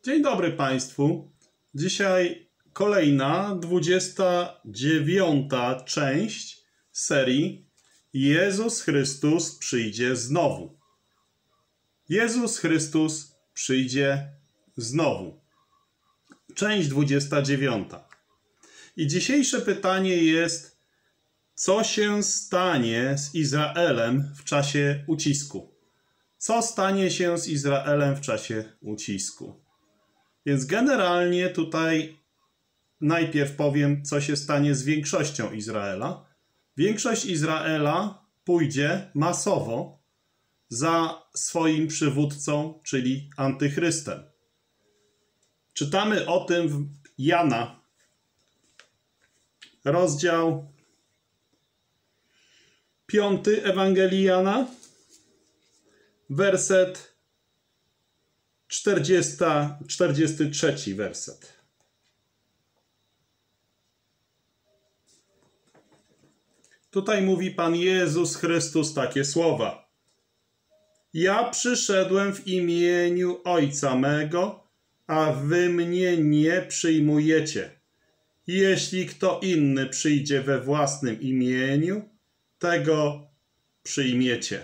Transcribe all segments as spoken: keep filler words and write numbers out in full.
Dzień dobry Państwu. Dzisiaj kolejna, dwudziesta dziewiąta część serii Jezus Chrystus przyjdzie znowu. Jezus Chrystus przyjdzie znowu. Część dwudziesta dziewiąta. I dzisiejsze pytanie jest, co się stanie z Izraelem w czasie ucisku? Co stanie się z Izraelem w czasie ucisku? Więc generalnie tutaj najpierw powiem, co się stanie z większością Izraela. Większość Izraela pójdzie masowo za swoim przywódcą, czyli antychrystem. Czytamy o tym w Jana, rozdział piąty Ewangelii Jana, werset czterdziesty, czterdziesty trzeci werset. Tutaj mówi Pan Jezus Chrystus takie słowa. Ja przyszedłem w imieniu Ojca mego, a wy mnie nie przyjmujecie. Jeśli kto inny przyjdzie we własnym imieniu, tego przyjmiecie.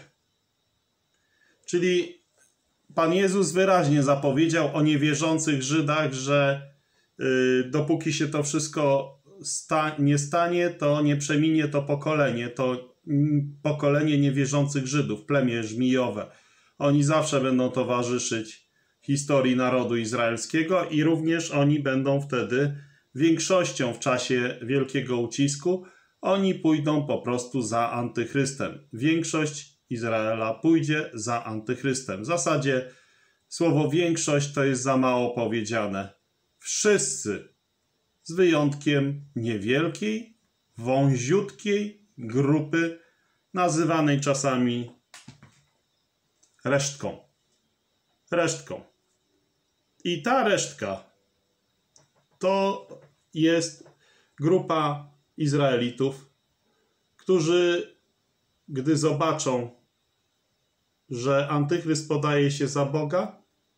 Czyli Pan Jezus wyraźnie zapowiedział o niewierzących Żydach, że y, dopóki się to wszystko sta nie stanie, to nie przeminie to pokolenie, to mm, pokolenie niewierzących Żydów, plemię żmijowe. Oni zawsze będą towarzyszyć historii narodu izraelskiego i również oni będą wtedy większością w czasie wielkiego ucisku. Oni pójdą po prostu za antychrystem. Większość Izraela pójdzie za antychrystem. W zasadzie słowo większość to jest za mało powiedziane. Wszyscy, z wyjątkiem niewielkiej, wąziutkiej grupy, nazywanej czasami resztką. Resztką. I ta resztka to jest grupa Izraelitów, którzy, gdy zobaczą, że antychryst podaje się za Boga,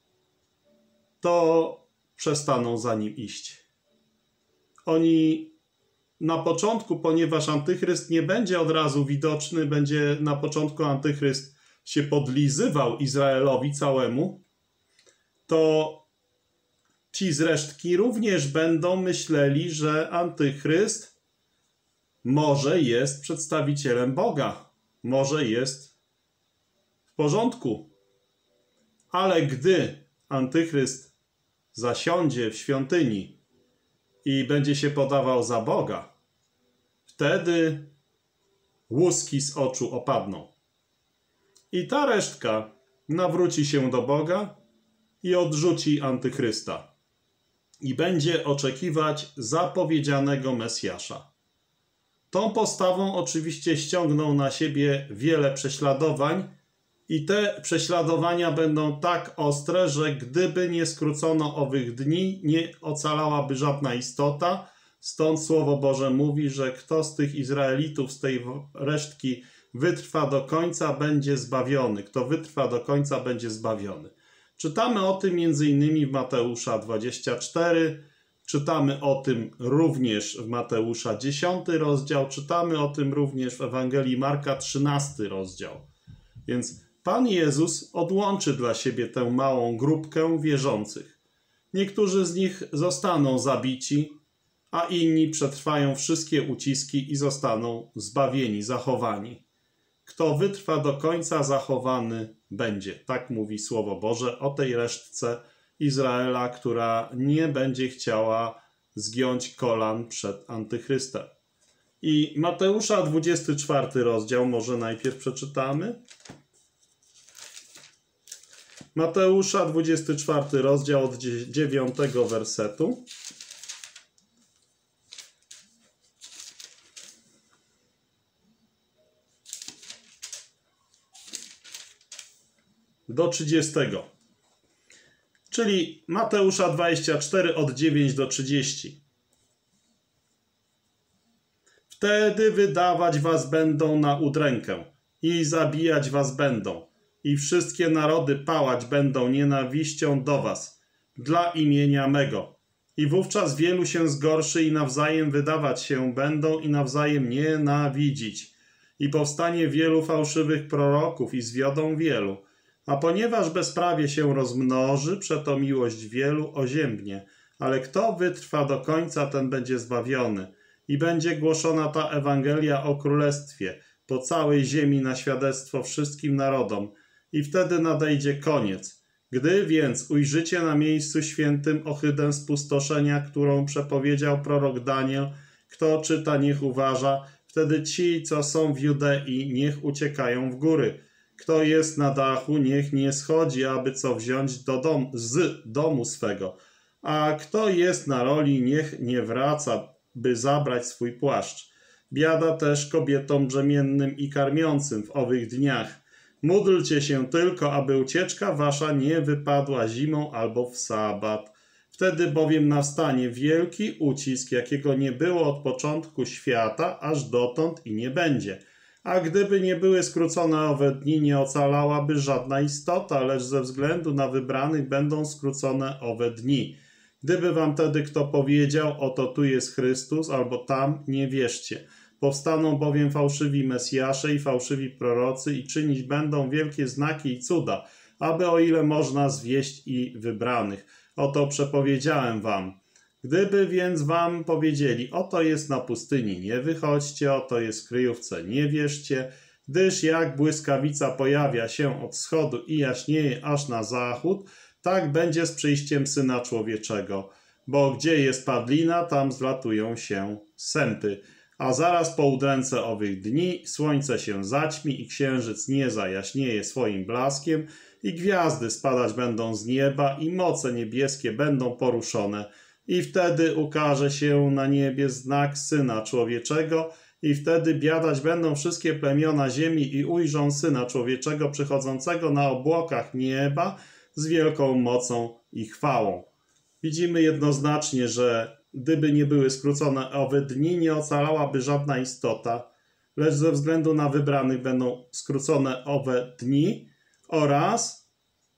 to przestaną za nim iść. Oni na początku, ponieważ antychryst nie będzie od razu widoczny, będzie na początku antychryst się podlizywał Izraelowi całemu, to ci z resztki również będą myśleli, że antychryst może jest przedstawicielem Boga, może jest w porządku. Ale gdy antychryst zasiądzie w świątyni i będzie się podawał za Boga, wtedy łuski z oczu opadną. I ta resztka nawróci się do Boga i odrzuci antychrysta. I będzie oczekiwać zapowiedzianego Mesjasza. Tą postawą oczywiście ściągną na siebie wiele prześladowań i te prześladowania będą tak ostre, że gdyby nie skrócono owych dni, nie ocalałaby żadna istota. Stąd Słowo Boże mówi, że kto z tych Izraelitów, z tej resztki wytrwa do końca, będzie zbawiony. Kto wytrwa do końca, będzie zbawiony. Czytamy o tym między innymi w Mateusza dwudziestym czwartym, czytamy o tym również w Mateusza dziesiątym rozdział, czytamy o tym również w Ewangelii Marka trzynastym rozdział. Więc Pan Jezus odłączy dla siebie tę małą grupkę wierzących. Niektórzy z nich zostaną zabici, a inni przetrwają wszystkie uciski i zostaną zbawieni, zachowani. Kto wytrwa do końca, zachowany będzie. Tak mówi Słowo Boże o tej resztce Izraela, która nie będzie chciała zgiąć kolan przed antychrystem. I Mateusza dwudziesty czwarty rozdział może najpierw przeczytamy. Mateusza dwudziesty czwarty rozdział od dziewiątego wersetu. Do trzydziestego. Czyli Mateusza dwudziesty czwarty od dziewiątego do trzydziestego. Wtedy wydawać was będą na udrękę i zabijać was będą. I wszystkie narody pałać będą nienawiścią do was. dla imienia mego. I wówczas wielu się zgorszy i nawzajem wydawać się będą i nawzajem nienawidzić. I powstanie wielu fałszywych proroków i zwiodą wielu. A ponieważ bezprawie się rozmnoży, przeto miłość wielu oziębnie. Ale kto wytrwa do końca, ten będzie zbawiony. I będzie głoszona ta Ewangelia o Królestwie po całej ziemi na świadectwo wszystkim narodom. I wtedy nadejdzie koniec. Gdy więc ujrzycie na miejscu świętym ohydę spustoszenia, którą przepowiedział prorok Daniel, kto czyta, niech uważa, wtedy ci, co są w Judei, niech uciekają w góry. Kto jest na dachu, niech nie schodzi, aby co wziąć do dom, z domu swego. A kto jest na roli, niech nie wraca, by zabrać swój płaszcz. Biada też kobietom brzemiennym i karmiącym w owych dniach. Módlcie się tylko, aby ucieczka wasza nie wypadła zimą albo w sabat. Wtedy bowiem nastanie wielki ucisk, jakiego nie było od początku świata, aż dotąd i nie będzie. A gdyby nie były skrócone owe dni, nie ocalałaby żadna istota, lecz ze względu na wybranych będą skrócone owe dni. Gdyby wam tedy kto powiedział, oto tu jest Chrystus, albo tam, nie wierzcie. Powstaną bowiem fałszywi Mesjasze i fałszywi prorocy i czynić będą wielkie znaki i cuda, aby o ile można zwieść i wybranych. Oto przepowiedziałem wam. Gdyby więc wam powiedzieli, oto jest na pustyni, nie wychodźcie, oto jest w kryjówce, nie wierzcie, gdyż jak błyskawica pojawia się od wschodu i jaśnieje aż na zachód, tak będzie z przyjściem Syna Człowieczego. Bo gdzie jest padlina, tam zlatują się sępy. A zaraz po udręce owych dni słońce się zaćmi i księżyc nie zajaśnieje swoim blaskiem i gwiazdy spadać będą z nieba i moce niebieskie będą poruszone. I wtedy ukaże się na niebie znak Syna Człowieczego i wtedy biadać będą wszystkie plemiona ziemi i ujrzą Syna Człowieczego przychodzącego na obłokach nieba z wielką mocą i chwałą. Widzimy jednoznacznie, że gdyby nie były skrócone owe dni, nie ocalałaby żadna istota, lecz ze względu na wybranych będą skrócone owe dni oraz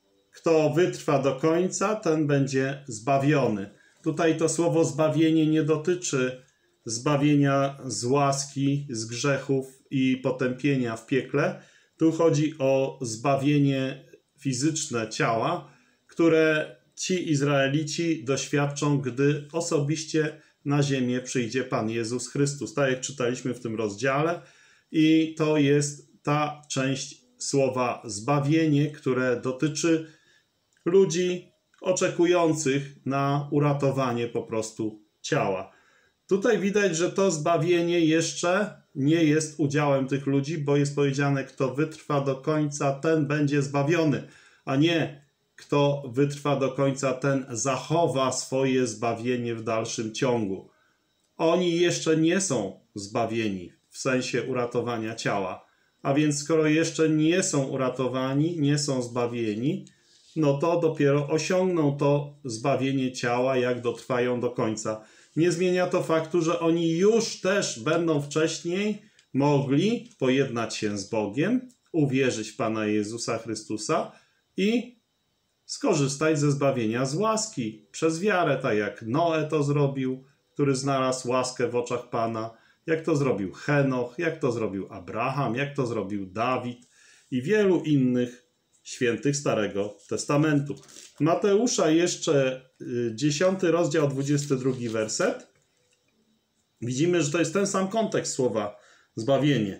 kto wytrwa do końca, ten będzie zbawiony. Tutaj to słowo zbawienie nie dotyczy zbawienia z łaski, z grzechów i potępienia w piekle. Tu chodzi o zbawienie fizyczne ciała, które ci Izraelici doświadczą, gdy osobiście na ziemię przyjdzie Pan Jezus Chrystus. Tak jak czytaliśmy w tym rozdziale. I to jest ta część słowa zbawienie, które dotyczy ludzi oczekujących na uratowanie po prostu ciała. Tutaj widać, że to zbawienie jeszcze nie jest udziałem tych ludzi, bo jest powiedziane, kto wytrwa do końca, ten będzie zbawiony, a nie kto wytrwa do końca, ten zachowa swoje zbawienie w dalszym ciągu. Oni jeszcze nie są zbawieni w sensie uratowania ciała. A więc skoro jeszcze nie są uratowani, nie są zbawieni, no to dopiero osiągną to zbawienie ciała, jak dotrwają do końca. Nie zmienia to faktu, że oni już też będą wcześniej mogli pojednać się z Bogiem, uwierzyć w Pana Jezusa Chrystusa i skorzystać ze zbawienia z łaski przez wiarę, tak jak Noe to zrobił, który znalazł łaskę w oczach Pana, jak to zrobił Henoch, jak to zrobił Abraham, jak to zrobił Dawid i wielu innych świętych Starego Testamentu. Mateusza jeszcze dziesiąty rozdział, dwudziesty drugi werset. Widzimy, że to jest ten sam kontekst słowa zbawienie.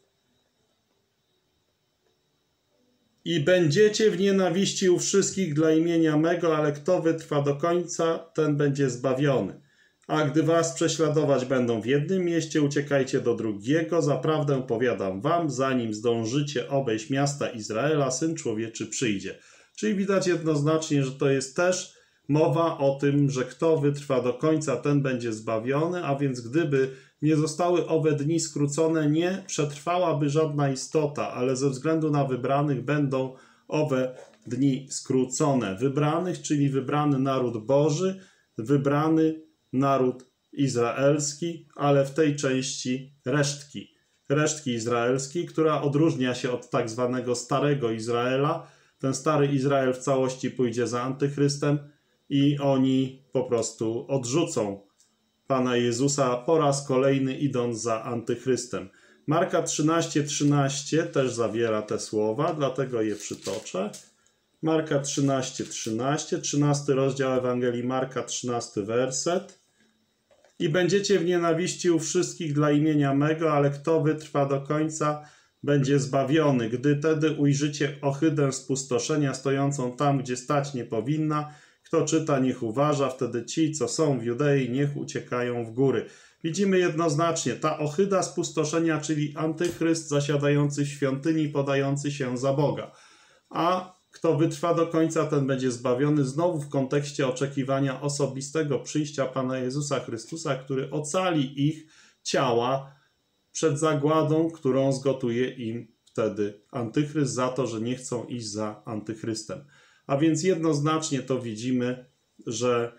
I będziecie w nienawiści u wszystkich dla imienia mego, ale kto wytrwa do końca, ten będzie zbawiony. A gdy was prześladować będą w jednym mieście, uciekajcie do drugiego. Zaprawdę powiadam wam, zanim zdążycie obejść miasta Izraela, Syn Człowieczy przyjdzie. Czyli widać jednoznacznie, że to jest też mowa o tym, że kto wytrwa do końca, ten będzie zbawiony, a więc gdyby nie zostały owe dni skrócone, nie przetrwałaby żadna istota, ale ze względu na wybranych będą owe dni skrócone. Wybranych, czyli wybrany naród Boży, wybrany naród izraelski, ale w tej części resztki. Resztki izraelskiej, która odróżnia się od tak zwanego Starego Izraela. Ten Stary Izrael w całości pójdzie za Antychrystem, i oni po prostu odrzucą Pana Jezusa po raz kolejny, idąc za antychrystem. Marka trzynaście trzynaście też zawiera te słowa, dlatego je przytoczę. Marka trzynaście trzynaście, trzynasty rozdział Ewangelii Marka, trzynasty werset. I będziecie w nienawiści u wszystkich dla imienia mego, ale kto wytrwa do końca, będzie zbawiony. Gdy tedy ujrzycie ohydę spustoszenia stojącą tam, gdzie stać nie powinna, kto czyta, niech uważa, wtedy ci, co są w Judei, niech uciekają w góry. Widzimy jednoznacznie, ta ohyda spustoszenia, czyli antychryst zasiadający w świątyni, podający się za Boga. A kto wytrwa do końca, ten będzie zbawiony, znowu w kontekście oczekiwania osobistego przyjścia Pana Jezusa Chrystusa, który ocali ich ciała przed zagładą, którą zgotuje im wtedy antychryst za to, że nie chcą iść za antychrystem. A więc jednoznacznie to widzimy, że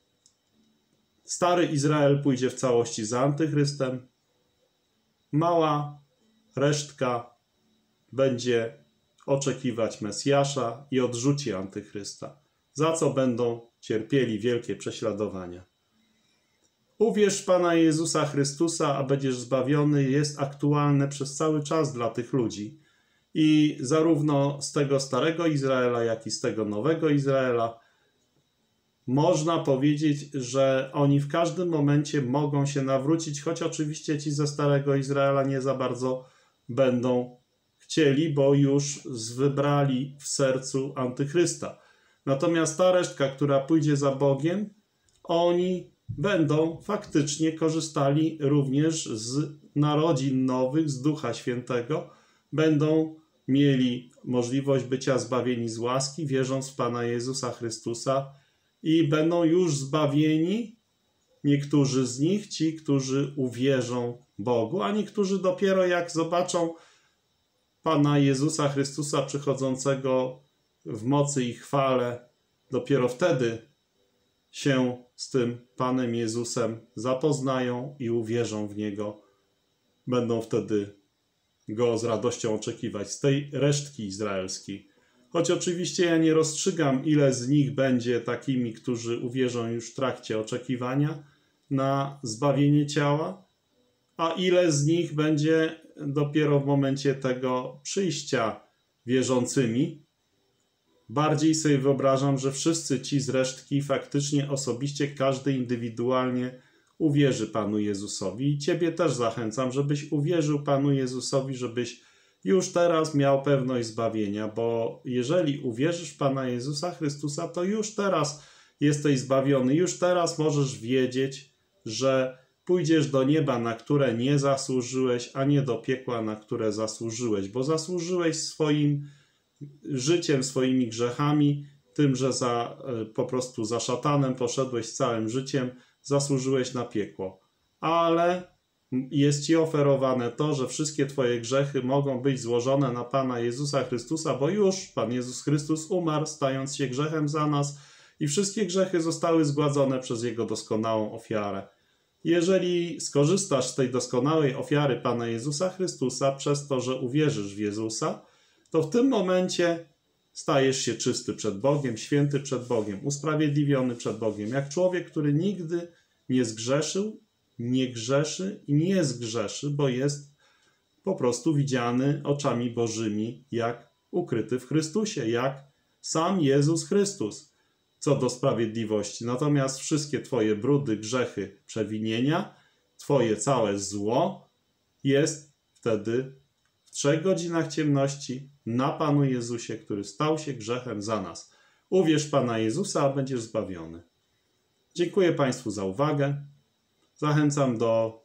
stary Izrael pójdzie w całości za antychrystem, mała resztka będzie oczekiwać Mesjasza i odrzuci antychrysta, za co będą cierpieli wielkie prześladowania. Uwierz w Pana Jezusa Chrystusa, a będziesz zbawiony, jest aktualne przez cały czas dla tych ludzi. I zarówno z tego starego Izraela, jak i z tego nowego Izraela można powiedzieć, że oni w każdym momencie mogą się nawrócić, choć oczywiście ci ze starego Izraela nie za bardzo będą chcieli, bo już wybrali w sercu antychrysta. Natomiast ta resztka, która pójdzie za Bogiem, oni będą faktycznie korzystali również z narodzin nowych, z Ducha Świętego, będą mieli możliwość bycia zbawieni z łaski, wierząc w Pana Jezusa Chrystusa i będą już zbawieni, niektórzy z nich, ci, którzy uwierzą Bogu, a niektórzy dopiero jak zobaczą Pana Jezusa Chrystusa przychodzącego w mocy i chwale, dopiero wtedy się z tym Panem Jezusem zapoznają i uwierzą w Niego. Będą wtedy Go z radością oczekiwać, z tej resztki izraelskiej. Choć oczywiście ja nie rozstrzygam, ile z nich będzie takimi, którzy uwierzą już w trakcie oczekiwania na zbawienie ciała, a ile z nich będzie dopiero w momencie tego przyjścia wierzącymi. Bardziej sobie wyobrażam, że wszyscy ci z resztki faktycznie osobiście, każdy indywidualnie uwierzy Panu Jezusowi. I Ciebie też zachęcam, żebyś uwierzył Panu Jezusowi, żebyś już teraz miał pewność zbawienia, bo jeżeli uwierzysz w Pana Jezusa Chrystusa, to już teraz jesteś zbawiony, już teraz możesz wiedzieć, że pójdziesz do nieba, na które nie zasłużyłeś, a nie do piekła, na które zasłużyłeś, bo zasłużyłeś swoim życiem, swoimi grzechami, tym, że za, po prostu za szatanem poszedłeś całym życiem, zasłużyłeś na piekło. Ale jest Ci oferowane to, że wszystkie Twoje grzechy mogą być złożone na Pana Jezusa Chrystusa, bo już Pan Jezus Chrystus umarł, stając się grzechem za nas i wszystkie grzechy zostały zgładzone przez Jego doskonałą ofiarę. Jeżeli skorzystasz z tej doskonałej ofiary Pana Jezusa Chrystusa przez to, że uwierzysz w Jezusa, to w tym momencie stajesz się czysty przed Bogiem, święty przed Bogiem, usprawiedliwiony przed Bogiem, jak człowiek, który nigdy nie zgrzeszył, nie grzeszy i nie zgrzeszy, bo jest po prostu widziany oczami Bożymi, jak ukryty w Chrystusie, jak sam Jezus Chrystus, co do sprawiedliwości. Natomiast wszystkie Twoje brudy, grzechy, przewinienia, Twoje całe zło jest wtedy w trzech godzinach ciemności na Panu Jezusie, który stał się grzechem za nas. Uwierz Pana Jezusa, a będziesz zbawiony. Dziękuję Państwu za uwagę. Zachęcam do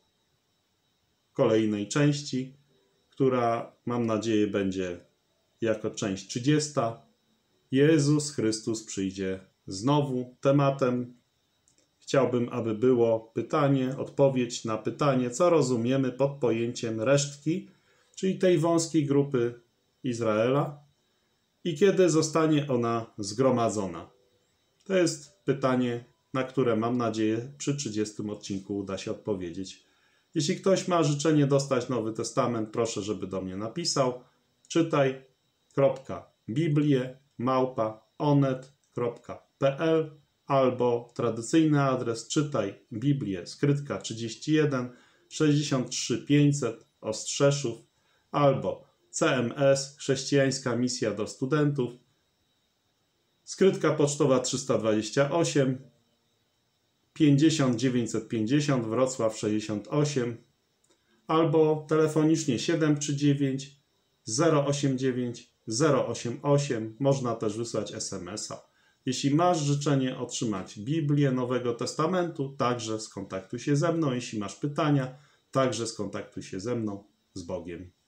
kolejnej części, która, mam nadzieję, będzie jako część trzydziesta. Jezus Chrystus przyjdzie znowu. Tematem chciałbym, aby było pytanie, odpowiedź na pytanie, co rozumiemy pod pojęciem resztki, czyli tej wąskiej grupy Izraela i kiedy zostanie ona zgromadzona. To jest pytanie, na które mam nadzieję przy trzydziestym odcinku uda się odpowiedzieć. Jeśli ktoś ma życzenie dostać Nowy Testament, proszę, żeby do mnie napisał. Czytaj kropka biblię małpa onet kropka pl albo tradycyjny adres czytaj Biblię Skrytka trzydzieści jeden sześćdziesiąt trzy pięćset Ostrzeszów, albo C M S Chrześcijańska Misja do Studentów, Skrytka pocztowa trzysta dwadzieścia osiem pięćdziesiąt dziewięćset pięćdziesiąt Wrocław sześćdziesiąt osiem, albo telefonicznie siedem trzy dziewięć zero osiem dziewięć zero osiem osiem. Można też wysłać es em es a. Jeśli masz życzenie otrzymać Biblię Nowego Testamentu, także skontaktuj się ze mną. Jeśli masz pytania, także skontaktuj się ze mną. Z Bogiem.